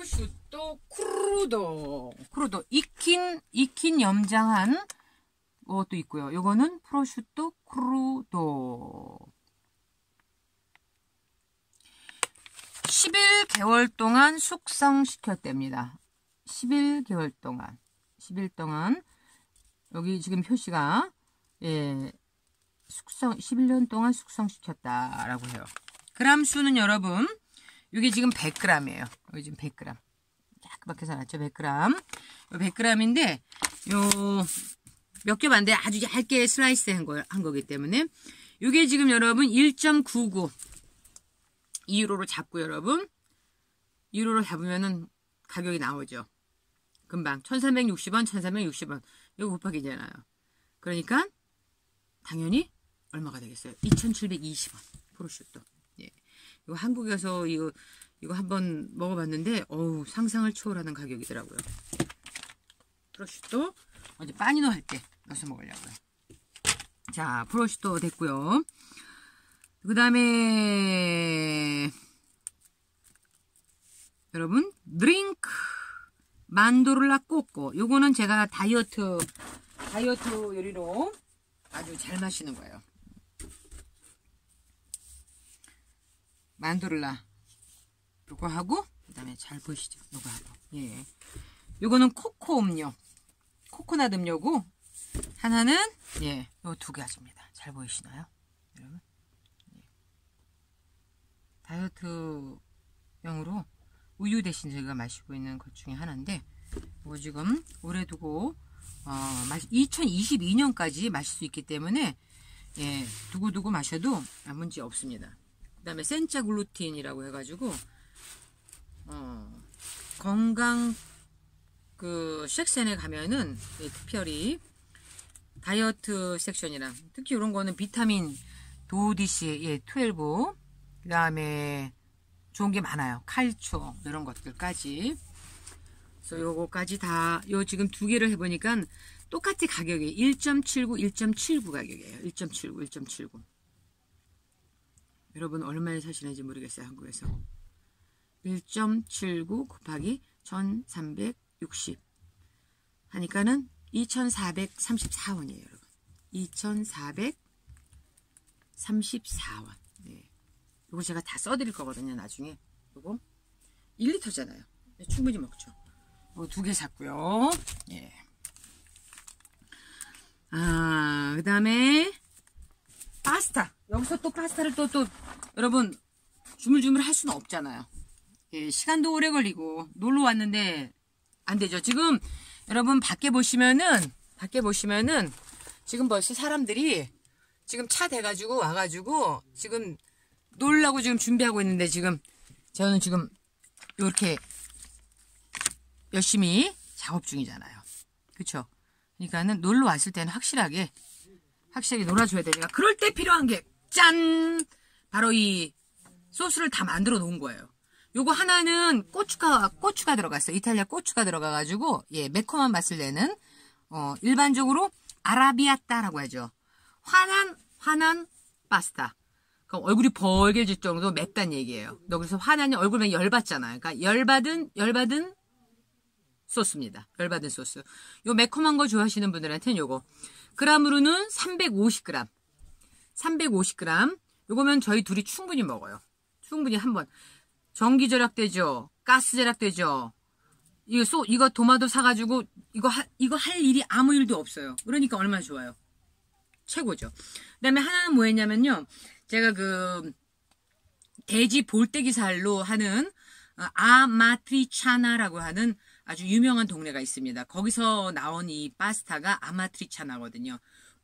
프로슈토 크루도 익힌 염장한 것도 있고요. 요거는 프로슈토 크루도 11개월 동안 숙성시켰답니다. 11개월 동안 10일 동안 여기 지금 표시가 11년 동안 숙성시켰다라고 해요. 그람 수는 여러분 이게 지금 100g이에요. 여기 지금 100g. 자그맣게 살았죠. 100g. 요 100g인데 요 몇 겹 안 돼. 아주 얇게 슬라이스 한 거기 때문에 이게 지금 여러분 1.99 2유로로 잡고 여러분 2유로로 잡으면은 가격이 나오죠. 금방 1360원 1360원 이거 곱하기잖아요. 그러니까 당연히 얼마가 되겠어요? 2720원 프로슈토. 예. 이거 한국에서 이거 한번 먹어봤는데 어우 상상을 초월하는 가격이더라고요. 프로슈토 어제 빠니노 할 때 넣어서 먹으려고요. 자 프로슈토 됐고요. 그 다음에 여러분 드링크 만도르라 꼬꼬 요거는 제가 다이어트 요리로 아주 잘 마시는 거예요. 만도르라 요거 하고 그 다음에 잘 보시죠. 요거 하고 예 요거는 코코 음료 코코넛 음료고 하나는 예 요 두 가지입니다. 잘 보이시나요 여러분? 예. 다이어트용으로 우유 대신 저희가 마시고 있는 것 중에 하나인데 이거 지금 오래 두고 2022년까지 마실 수 있기 때문에 예, 두고 마셔도 아무 문제 없습니다. 그 다음에 센자 글루틴이라고 해가지고 건강 그 섹션에 가면은 예, 특별히 다이어트 섹션이랑 특히 이런 거는 비타민 도디시 예, 12 그 다음에 좋은 게 많아요. 칼초 이런 것들까지. 그래서 요거까지 다 요 지금 두 개를 해보니까 똑같이 가격이 1.79 가격이에요. 1.79 여러분 얼마에 사시는지 모르겠어요. 한국에서 1.79 곱하기 1360 하니까는 2434원이에요. 여러분 2434원. 네. 요거 제가 다 써드릴 거거든요. 나중에 요거 1리터잖아요. 충분히 먹죠. 요거 두 개 샀고요. 예. 그 다음에 파스타. 여기서 또 파스타를 또 여러분 주물주물 할 수는 없잖아요. 예, 시간도 오래 걸리고 놀러 왔는데 안 되죠. 지금 여러분 밖에 보시면은 지금 벌써 사람들이 지금 차 대가지고 와가지고 지금 놀라고 지금 준비하고 있는데 지금 저는 지금 이렇게 열심히 작업 중이잖아요. 그쵸? 그러니까는 놀러 왔을 때는 확실하게 놀아줘야 되니까 그럴 때 필요한 게 짠! 바로 이 소스를 다 만들어 놓은 거예요. 요거 하나는 고추가 들어갔어요. 이탈리아 고추가 들어가가지고 예 매콤한 맛을 내는 일반적으로 아라비아따라고 하죠. 화난 파스타. 그럼 얼굴이 벌개질 정도 맵단 얘기예요. 너 그래서 화나니 얼굴에 열받잖아요. 그러니까 열받은 소스입니다. 열받은 소스. 요 매콤한 거 좋아하시는 분들한테는 요거. 그람으로는 350g. 요거면 저희 둘이 충분히 먹어요. 충분히 한번. 전기 절약되죠. 가스 절약되죠. 이거 도마도 사가지고 이거 할 일이 아무 일도 없어요. 그러니까 얼마나 좋아요. 최고죠. 그 다음에 하나는 뭐 했냐면요. 제가 그 돼지 볼떼기 살로 하는 아마트리차나라고 하는 아주 유명한 동네가 있습니다. 거기서 나온 이 파스타가 아마트리차나거든요.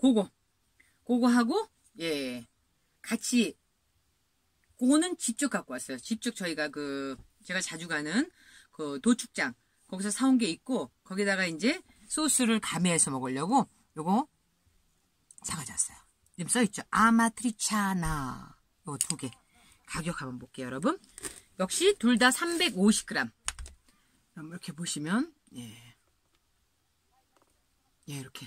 그거하고 예 같이 그거는 직접 갖고 왔어요. 직접 저희가 제가 자주 가는 그 도축장 거기서 사온 게 있고 거기다가 이제 소스를 가미해서 먹으려고 요거 사가져왔어요. 지금 써있죠. 아마트리차나 요 두 개 가격 한번 볼게요. 여러분 역시 둘 다 350g. 그럼 이렇게 보시면 예 이렇게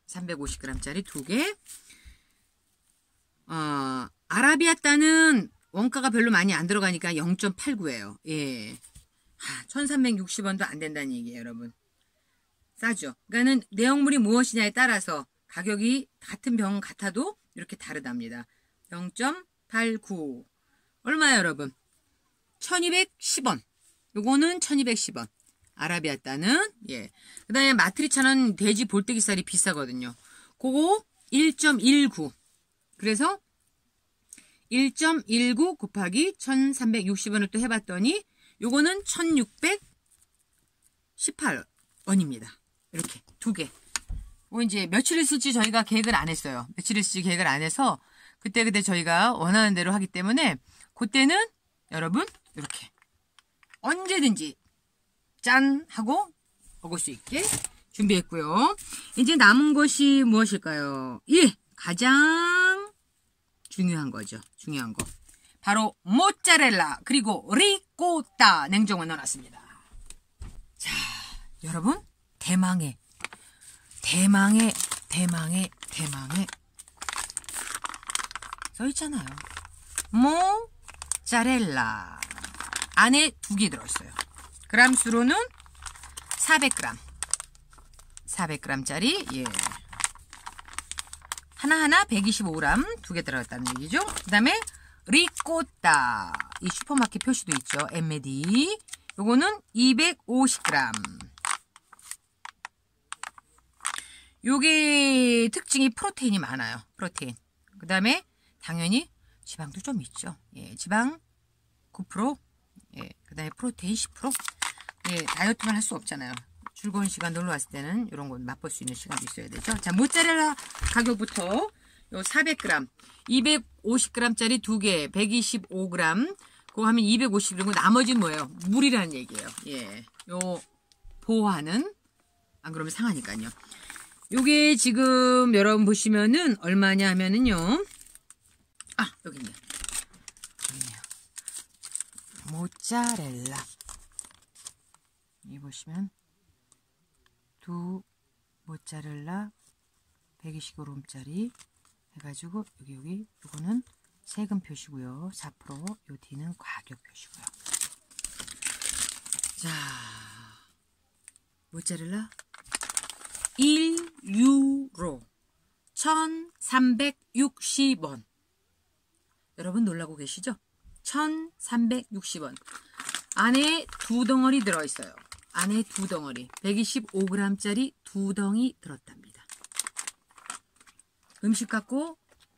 350g짜리 두 개. 아라비아따는 원가가 별로 많이 안 들어가니까 0.89예요. 예. 1360원도 안 된다는 얘기예요, 여러분. 싸죠. 그러니까는 내용물이 무엇이냐에 따라서 가격이 같은 병 같아도 이렇게 다르답니다. 0.89. 얼마예요, 여러분? 1210원. 요거는 1210원. 아라비아따는, 예. 그 다음에 마트리차는 돼지 볼때기살이 비싸거든요. 그거 1.19. 그래서 1.19 곱하기 1360원을 또 해봤더니 요거는 1618원입니다. 이렇게 두 개. 뭐 이제 며칠 있을지 저희가 계획을 안 했어요. 며칠 있을지 계획을 안 해서 그때그때 저희가 원하는 대로 하기 때문에 그때는 여러분 이렇게 언제든지 짠 하고 먹을 수 있게 준비했고요. 이제 남은 것이 무엇일까요? 예, 가장 중요한 거죠. 중요한 거. 바로 모짜렐라 그리고 리코타 냉장고에 넣어놨습니다. 자, 여러분 대망의 써있잖아요. 모짜렐라 안에 2개 들어있어요. 그람수로는 400g 400g짜리 예. 하나하나 125g 2개 들어갔다는 얘기죠. 그 다음에 리코타 이 슈퍼마켓 표시도 있죠. 엠메디 요거는 250g 요게 특징이 프로테인이 많아요. 프로테인. 그 다음에 당연히 지방도 좀 있죠. 예, 지방 9%. 예, 그 다음에 프로테인 10%. 예, 다이어트만 할 수 없잖아요. 즐거운 시간 놀러 왔을 때는 이런 거 맛볼 수 있는 시간도 있어야 되죠. 자, 모짜렐라 가격부터 요 400g, 250g짜리 2개, 125g, 그거 하면 250g, 나머지는 뭐예요? 물이라는 얘기예요. 예, 요 보호하는, 안 그러면 상하니까요. 요게 지금 여러분 보시면은 얼마냐 하면은요. 여기 있네요. 모짜렐라. 여기 보시면 두 모짜렐라 125g짜리 해가지고 여기 요거는 세금 표시고요. 4%. 요 뒤는 가격 표시고요. 자, 모짜렐라 1유로 1360원. 여러분 놀라고 계시죠? 1360원. 안에 2덩어리 들어있어요. 안에 2덩어리 125g짜리 2덩이 들었답니다. 음식 갖고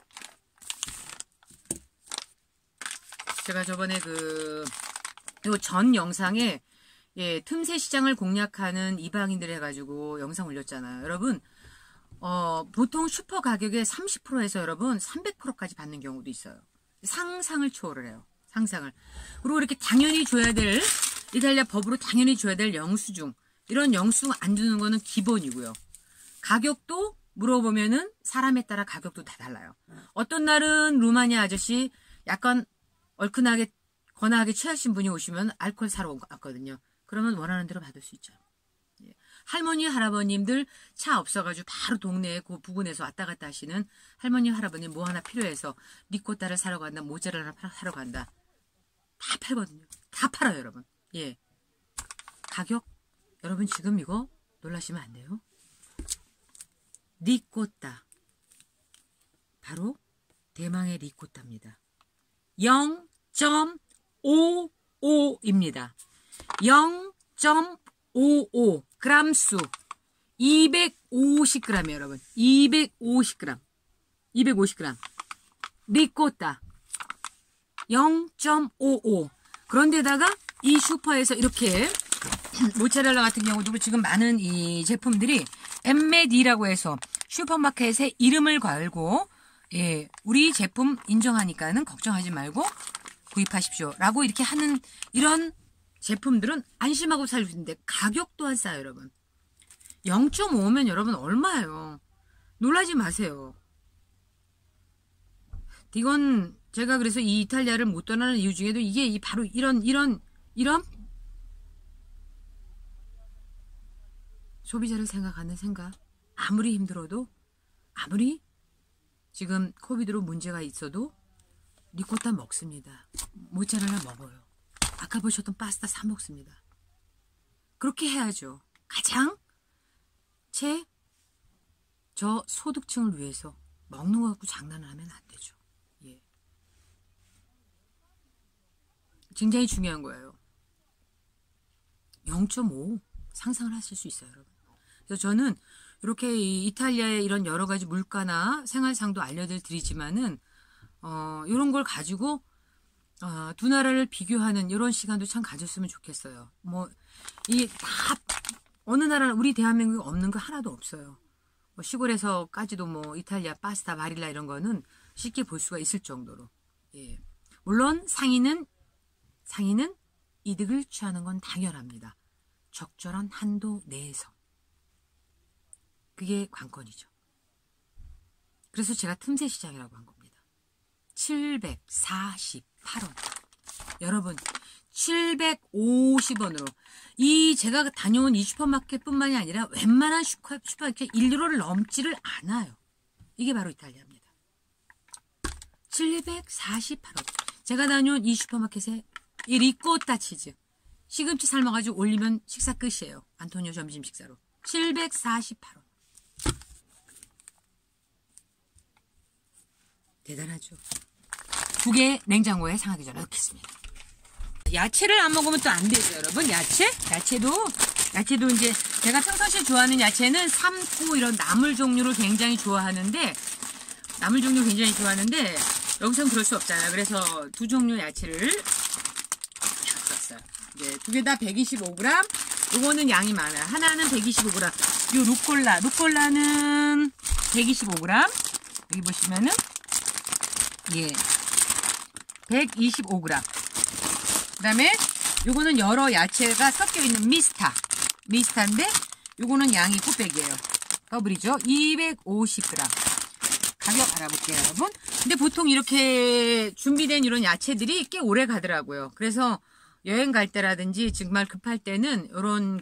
제가 저번에 요 전 영상에 예, 틈새 시장을 공략하는 이방인들 해가지고 영상 올렸잖아요. 여러분, 보통 슈퍼 가격에 30%에서 여러분 300%까지 받는 경우도 있어요. 상상을 초월을 해요. 상상을. 그리고 이렇게 당연히 줘야 될, 이탈리아 법으로 당연히 줘야 될 영수증. 이런 영수증 안 주는 거는 기본이고요. 가격도 물어보면은 사람에 따라 가격도 다 달라요. 어떤 날은 루마니아 아저씨 약간 얼큰하게, 거나하게 취하신 분이 오시면 알코올 사러 왔거든요. 그러면 원하는 대로 받을 수 있죠. 예. 할머니, 할아버님들 차 없어가지고 바로 동네에 그 부근에서 왔다 갔다 하시는 할머니, 할아버님 뭐 하나 필요해서 리코타를 사러 간다, 모짜렐라 사러 간다. 다 팔거든요. 다 팔아요, 여러분. 예. 가격, 여러분 지금 이거 놀라시면 안 돼요. 리코타. 바로 대망의 리코타입니다. 0.55입니다. 0.55 그람수 250g 여러분 250g 리코타 0.55 그런데다가 이 슈퍼에서 이렇게 모짜렐라 같은 경우도 지금 많은 이 제품들이 엠메디라고 해서 슈퍼마켓에 이름을 걸고 예, 우리 제품 인정하니까는 걱정하지 말고 구입하십시오 라고 이렇게 하는 이런 제품들은 안심하고 살 수 있는데 가격 또한 싸요 여러분. 0.5면 여러분 얼마예요? 놀라지 마세요. 이건 제가 그래서 이 이탈리아를 못 떠나는 이유 중에도 이게 바로 이런 소비자를 생각하는 생각. 아무리 힘들어도 아무리 지금 코비드로 문제가 있어도 리코타 먹습니다. 모짜렐라 먹어요. 아까 보셨던 파스타 사 먹습니다. 그렇게 해야죠. 가장 저 소득층을 위해서 먹는 거 갖고 장난을 하면 안 되죠. 예. 굉장히 중요한 거예요. 0.5 상상을 하실 수 있어요, 여러분. 그래서 저는 이렇게 이탈리아의 이런 여러 가지 물가나 생활상도 알려드리지만은 이런 걸 가지고 두 나라를 비교하는 이런 시간도 참 가졌으면 좋겠어요. 뭐 이 다 어느 나라 우리 대한민국에 없는 거 하나도 없어요. 뭐 시골에서까지도 뭐 이탈리아 파스타 바릴라 이런 거는 쉽게 볼 수가 있을 정도로. 예. 물론 상인은 이득을 취하는 건 당연합니다. 적절한 한도 내에서. 그게 관건이죠. 그래서 제가 틈새 시장이라고 한 겁니다. 748원. 여러분 750원으로 제가 다녀온 이 슈퍼마켓뿐만이 아니라 웬만한 슈퍼마켓 1유로를 넘지를 않아요. 이게 바로 이탈리아입니다. 748원. 제가 다녀온 이 슈퍼마켓에 이 리코타 치즈 시금치 삶아가지고 올리면 식사 끝이에요. 안토니오 점심 식사로 748원. 대단하죠. 2개 냉장고에 상하기 전에 넣겠습니다. 야채를 안 먹으면 또 안 되죠, 여러분. 야채도 이제 제가 평상시에 좋아하는 야채는 삶고 이런 나물 종류를 굉장히 좋아하는데 여기선 그럴 수 없잖아요. 그래서 두 종류 야채를 썼어요. 이제 두 개 다 125g. 요거는 양이 많아요. 하나는 125g. 요 루꼴라는 125g. 여기 보시면은 예, 125g. 그 다음에 요거는 여러 야채가 섞여있는 미스타인데 요거는 양이 꽃백이에요. 더블이죠. 250g. 가격 알아볼게요, 여러분. 근데 보통 이렇게 준비된 이런 야채들이 꽤 오래 가더라고요. 그래서 여행 갈 때라든지 정말 급할 때는 요런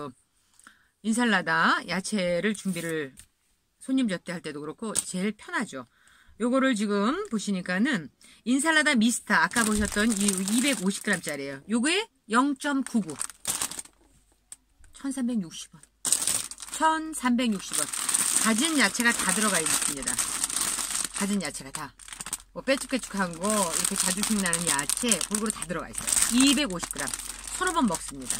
인살라다 야채를 준비를 손님 접대할 때도 그렇고 제일 편하죠. 요거를 지금 보시니까는 인살라다 미스타 아까 보셨던 이 250g짜리예요. 요게 0.99 1360원 1360원. 가진 야채가 다 들어가 있습니다. 가진 야채가 다 뭐 빼쭉빼쭉한 거 이렇게 자주식 나는 야채 골고루 다 들어가 있어요. 250g 서너 번 먹습니다.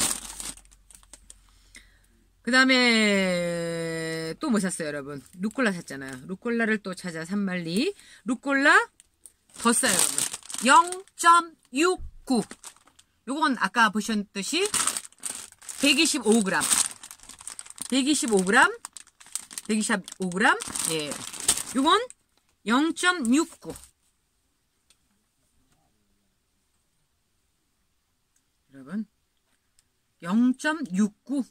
그 다음에 또 뭐 샀어요, 여러분? 루꼴라 샀잖아요. 루꼴라를 또 찾아 산말리. 루꼴라 더 싸요, 여러분. 0.69. 요건 아까 보셨듯이 125g. 125g. 예. 요건 0.69. 여러분. 0.69.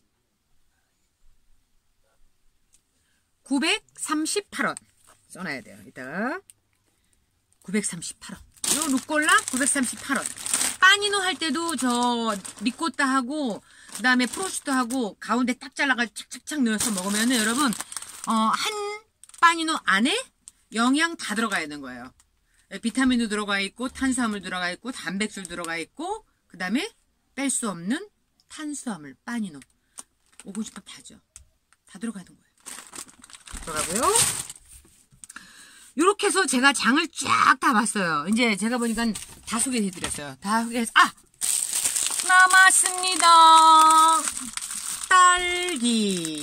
938원. 써놔야 돼요. 이따가. 938원. 요 루꼴라 938원. 빠니노 할 때도 저 리코타하고 그 다음에 프로슈토하고 가운데 딱 잘라가지고 착착착 넣어서 먹으면은 여러분 한 빠니노 안에 영양 다 들어가야 되는 거예요. 비타민도 들어가 있고 탄수화물 들어가 있고 단백질 들어가 있고 그 다음에 뺄 수 없는 탄수화물 빠니노. 오고 싶어 다죠. 다 들어가는 거예요. 들어가고요. 이렇게 해서 제가 장을 쫙 다 봤어요. 이제 제가 보니까 다 소개해드렸어요. 다 소개해서 남았습니다. 딸기.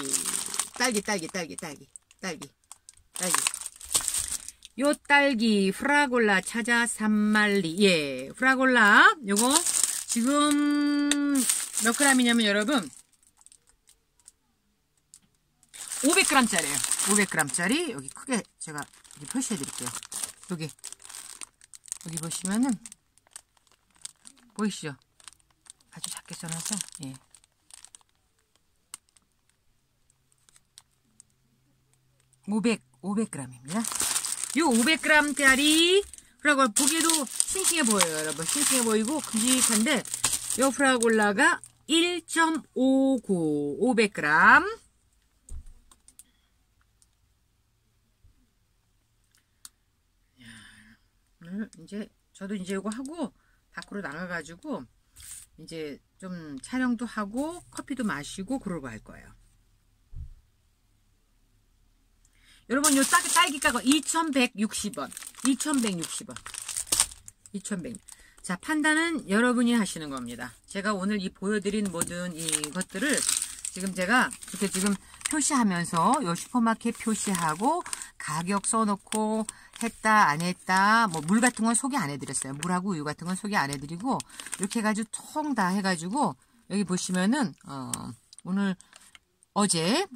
요 딸기 프라골라 찾아 산말리. 예, 프라골라 요거 지금 몇 g이냐면 여러분 500g짜리예요. 500g짜리 여기 크게 제가 여기 표시해 드릴게요. 여기 보시면은 보이시죠? 아주 작게 써놔서 예. (500g입니다) 요 500g짜리 프라골라 보기에도 싱싱해 보여요, 여러분. 싱싱해 보이고 큼직한데 요 프라골라가 1.59 500g. 이제 저도 이제 이거 하고 밖으로 나가가지고 이제 좀 촬영도 하고 커피도 마시고 그러고 할 거예요. 여러분 요 딸기가가 2160원. 2160원. 2100. 자, 판단은 여러분이 하시는 겁니다. 제가 오늘 이 보여드린 모든 이것들을 지금 제가 이렇게 지금 표시하면서 요 슈퍼마켓 표시하고 가격 써놓고 했다 안 했다 뭐 물 같은 건 소개 안 해드렸어요. 물하고 우유 같은 건 소개 안 해드리고 이렇게 해가지고 통 다 해가지고 여기 보시면은 오늘 어제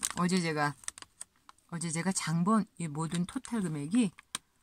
제가 장본 이 모든 토탈 금액이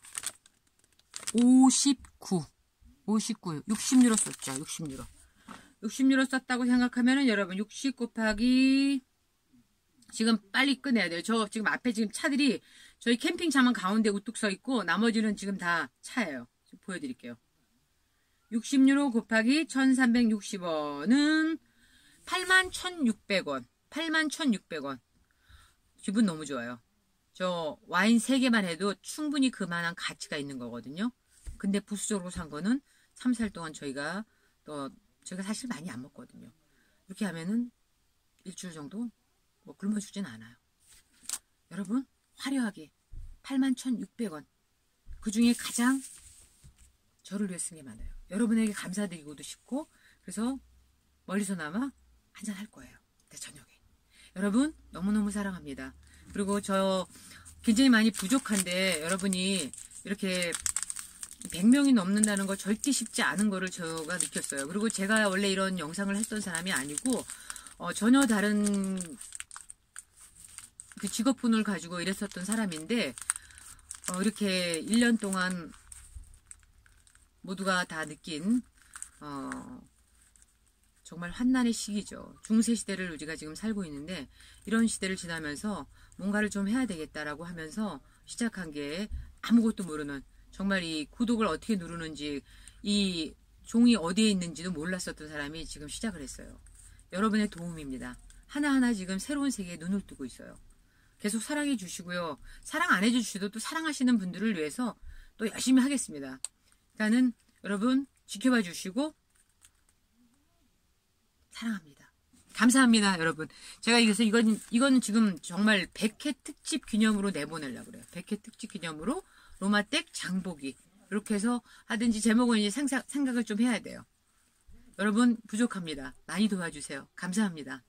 60유로 썼죠. 60유로 썼다고 생각하면은 여러분 60 곱하기 지금 빨리 끝내야 돼요. 저 지금 앞에 지금 차들이 저희 캠핑차만 가운데 우뚝 서 있고 나머지는 지금 다 차예요. 보여드릴게요. 60유로 곱하기 1360원은 81,600원. 81,600원. 기분 너무 좋아요. 저 와인 3개만 해도 충분히 그만한 가치가 있는 거거든요. 근데 부수적으로 산 거는 3, 4일 동안 저희가 사실 많이 안 먹거든요. 이렇게 하면은 일주일 정도 뭐 굶어 주진 않아요. 여러분 화려하게 81,600원. 그 중에 가장 저를 위해 쓴 게 많아요. 여러분에게 감사드리고도 싶고 그래서 멀리서나마 한잔 할 거예요. 저녁에. 여러분 너무너무 사랑합니다. 그리고 저 굉장히 많이 부족한데 여러분이 이렇게 100명이 넘는다는 거 절대 쉽지 않은 거를 제가 느꼈어요. 그리고 제가 원래 이런 영상을 했던 사람이 아니고 전혀 다른 그 직업군을 가지고 일했었던 사람인데 이렇게 1년 동안 모두가 다 느낀 정말 환난의 시기죠. 중세 시대를 우리가 지금 살고 있는데 이런 시대를 지나면서 뭔가를 좀 해야 되겠다라고 하면서 시작한 게 아무것도 모르는 정말 이 구독을 어떻게 누르는지 이 종이 어디에 있는지도 몰랐었던 사람이 지금 시작을 했어요. 여러분의 도움입니다. 하나하나 지금 새로운 세계에 눈을 뜨고 있어요. 계속 사랑해 주시고요. 사랑 안 해주셔도 또 사랑하시는 분들을 위해서 또 열심히 하겠습니다. 일단은 여러분 지켜봐 주시고 사랑합니다. 감사합니다, 여러분. 제가 이거는 지금 정말 100회 특집 기념으로 내보내려고 그래요. 100회 특집 기념으로 로마댁 장보기. 이렇게 해서 하든지 제목은 이제 생각을 좀 해야 돼요. 여러분 부족합니다. 많이 도와주세요. 감사합니다.